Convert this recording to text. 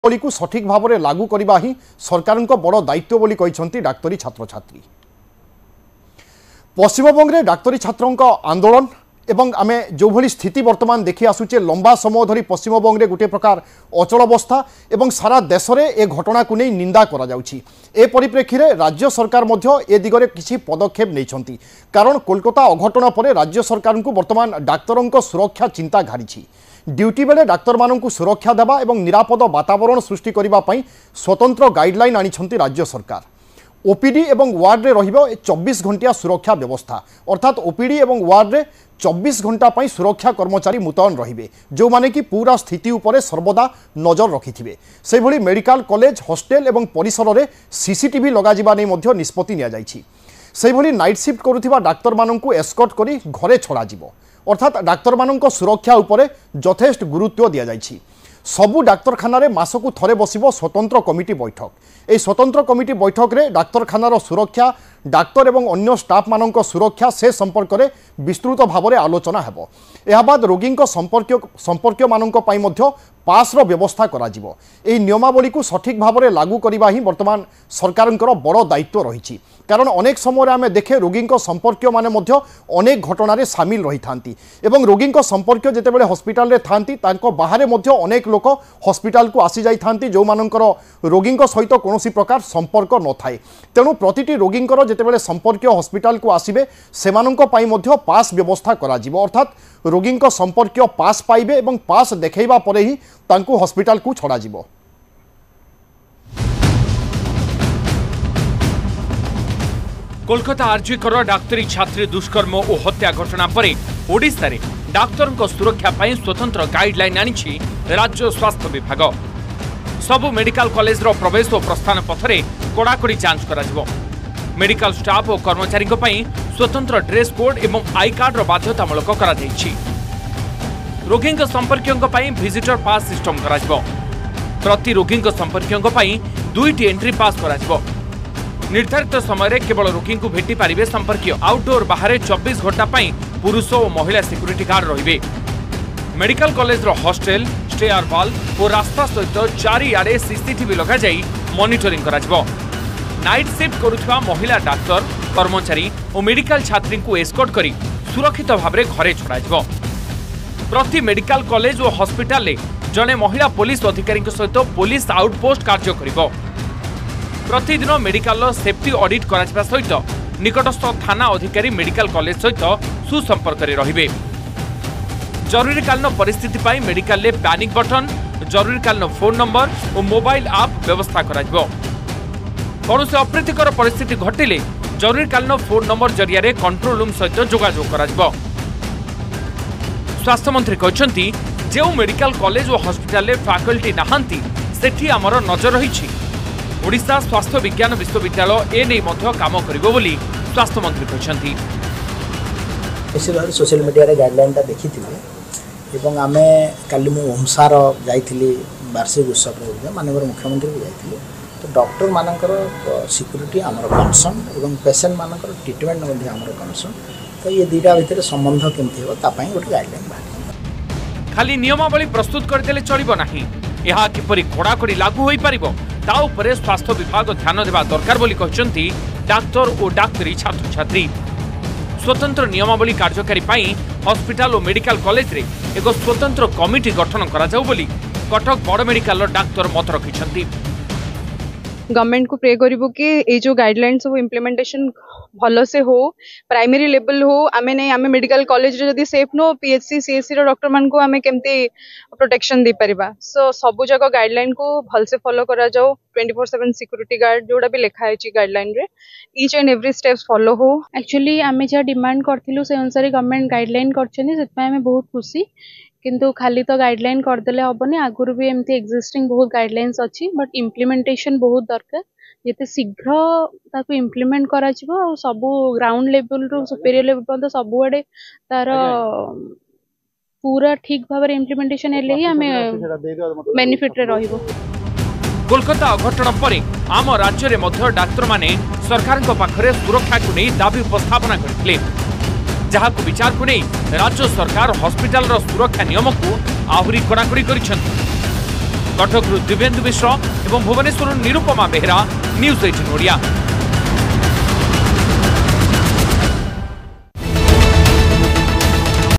को सठिक भाव में लागू करने ही सरकार बड़ दायित्व बोली कहते डाक्तरी छात्र छात्री। पश्चिमबंग में डाक्तरी छात्रों आंदोलन एवं आमे जो भली स्थिति वर्तमान देखि आसुचे लंबा समय धरी पश्चिमबंग में गोटे प्रकार अचल अवस्था एवं सारा देश में ए घटना को नहीं निंदा करा जाउछि। ए परिप्रेक्षी में राज्य सरकार मध्य ए दिगरे किछि पदक्षेप नैछंती कारण कोलकाता अघटना पर राज्य सरकार को वर्तमान डाक्तरों सुरक्षा चिंता घारी। ड्यूटी बेले डाक्तर मानू सुरक्षा देवा एवं निरापद वातावरण सृष्टि करने स्वतंत्र गाइडलाइन आनिछंती राज्य सरकार। ओपीडी एवं वार्ड रे रहिबो 24 घंटिया सुरक्षा व्यवस्था अर्थात ओपीडी एवं वार्ड रे 24 घंटा पर सुरक्षा कर्मचारी मुतयन रहिबे जो माने कि पूरा स्थिति उपरे सर्वदा नजर रखिथिबे। से भली मेडिकल कॉलेज हॉस्टेल एवं परिसर रे सीसीटीवी लगा जिबा नै मध्य निष्पत्ति निया जाइछि। से भली नाइट शिफ्ट करुथिबा डाक्तर माननकु एस्कॉर्ट करी घरे छड़ा जिवो अर्थात डाक्तर माननक सुरक्षा उपरे यथेष्ट गुरुत्व दिया जाइछि। सबु डाक्तरखाना रे मासकु थरे बसिबो स्वतंत्र कमिटी बैठक। ए स्वतंत्र कमिटी बैठक रे डाक्तरखानार सुरक्षा डाक्तर एवं अन्य स्टाफ मानक सुरक्षा से संपर्क में विस्तृत भाव में आलोचना हेबो। एहा बाद रोगी संपर्क मानक पई मध्य पास रो व्यवस्था करा जिवो। एही नियमावली को सठिक भाव में लागू करबा ही वर्तमान सरकारंकर बड़ दायित्व रही कारण अनेक समय आमे देखे रोगी संपर्क माने मध्य अनेक घटना रे सामिल रही थांती एवं रोगी संपर्क जेतेबेले हॉस्पिटल रे थांती तांको बाहरे मध्य अनेक लोक हॉस्पिटल को आसी जाई थांती जो मानकर रोगी सहित कोनोसी प्रकार संपर्क न थाए। तेणु प्रतिटी रोगी जेतेबेले संपर्क हॉस्पिटल को आसीबे सेमानंको पाई मध्य पास व्यवस्था करा जिवो अर्थात रोगी संपर्क पास पाइबे एवं पास देखैबा परे ही तांको हॉस्पिटल को छड़ा जिवो। कोलकाता आरजीकर डाक्तरी छात्री दुष्कर्म और हत्या घटना पर ओडिशा रे डाक्तरों को सुरक्षा पाई स्वतंत्र गाइडलाइन आनिछि राज्य स्वास्थ्य विभाग। सबु मेडिकल कॉलेज रो प्रवेश और प्रस्थान पथरे कड़ाकड़ी जांच करा जिवो। मेडिकल स्टाफ और कर्मचारी स्वतंत्र ड्रेस कोड एवं आई कार्ड रो बाध्यतामूलक करा जायछि। रोगी संपर्कियों विजिटर पास सिस्टम करा जिवो। प्रति रोगी संपर्कियों 2टी एंट्री पास करा जिवो। निर्धारित समय केवल रोगी को भेटी पारिबे संपर्कीय। आउटडोर बाहर 24 घंटा पुरुष और महिला सिक्यूरिटी गार्ड रहिबे। मेडिकल कॉलेज रो हॉस्टेल स्टेयर वॉल और रास्ता सहित चारिआडे सीसीटीवी लगा जाई मॉनिटरिंग करा जिवो। नाइट शिफ्ट करुवा महिला डाक्तर कर्मचारी और मेडिकल छात्री को एस्कॉर्ट करी सुरक्षित भाव में घरे छड़ा जिवो। प्रति मेडिकल कॉलेज और हॉस्पिटल रे जने महिला पुलिस अधिकारी सहित पुलिस आउटपोस्ट कार्य करिवो। प्रतिदिन मेडिकल सेफ्टी ऑडिट करा सहित निकटस्थ थाना अधिकारी मेडिकल कॉलेज सहित सुसंपर्क रे रहिबे। जरूरीकालीन परिस्थिति पाई मेडिकल ले पैनिक बटन जरूरीकालीन फोन नंबर और मोबाइल ऐप व्यवस्था करा जिवो। कौन से अप्रीतिकर परिस्थिति घटिले जरूरीकालीन फोन नंबर जरिया कंट्रोल रूम सहित जोगाजोग करा जिवो। स्वास्थ्य मंत्री कहते जो मेडिकल कॉलेज और हॉस्पिटल रे फैकल्टी नहांती सेठी आमर नजर रही। ओडिशा स्वास्थ्य विज्ञान विश्वविद्यालय ए नहीं मध्य काम करिवो बोली स्वास्थ्य मंत्री कहते। निश्चित भाव सोशल मीडिया रे गाइडलाइन ता देखि थिले एवं आमे काली मु ओमसार जाइथिली वार्षिक उत्सव माननीय मुख्यमंत्री भी जाइथिले तो डॉक्टर मानकर सिक्यूरीटी आमर कनसर्न एवं पेशेंट मानकर ट्रीटमेंट मध्ये आमर कनसर्न तो ये दुईटा भितर संबंध केमथि हो ता पई गोटे गाइडलाइन बाहर। खाली नियमावली प्रस्तुत करदेले चलिबो नाही यहा किपरि कड़ाकड़ी लागू होई परिबो ता उपरे स्वास्थ्य विभाग ध्यान देवा दरकार बोली कहचंती डाक्तर और डाक्तरी छात्र छात्री। स्वतंत्र नियमावली कार्यकारी पाई हॉस्पिटल और मेडिकल कॉलेज रे एक स्वतंत्र कमिटी गठन करा जाऊ बोली कटक बड़ मेडिकल डाक्तर मत रखिछंती। गवर्नमेंट को प्रे करिवो कि ए जो गाइडलाइंस वो इम्प्लीमेंटेशन भलो से हो प्राइमरी लेवल हो आमे नहीं आमे मेडिकल कॉलेज रे जदी सेफ नो पीएचसी सीएससी रो डॉक्टर मान को आमे केमती प्रोटेक्शन दे परिबा। सो सबु जगह गाइडलाइन को भल से फॉलो करा जाओ 24/7 सिक्यूरिटी गार्ड जोड़ा भी लिखा है ची गाइडलाइन रे each and every steps follow हो। एक्चुअली आमे जे डिमांड करथिलु से अनुसार गवर्नमेंट गाइडलाइन करछनी सेतपा आमे बहुत खुशी किंतु खाली तो गाइडलाइन करदेले हबनी आगुरु भी एमती एग्जिस्टिंग बहुत गाइडलाइंस अच्छी बट इम्प्लीमेंटेशन बहुत दरकार जेते शीघ्र ताको इम्प्लीमेंट करा जिवो और सब ग्राउंड लेवल रो सुपीरियर लेवल पर सब आडे तार पूरा ठीक भाव में इम्प्लीमेंटेशन हेले ही हमें बेनिफिट रे रहिबो। कोलकाता अघटन पर आम राज्य रे मध्य डाक्तर माने सरकार को पाखरे सुरक्षा को नहीं दाबी उपस्थापना करथिले जहां को विचार को नहीं राज्य सरकार हॉस्पिटल रो सुरक्षा नियम को आहुरी कड़ाकड़ी करिसेंती। कटकରୁ दिव्येन्दु मिश्र और भुवनेश्वर निरुपमा बेहरा न्यूज 18 ओडिया।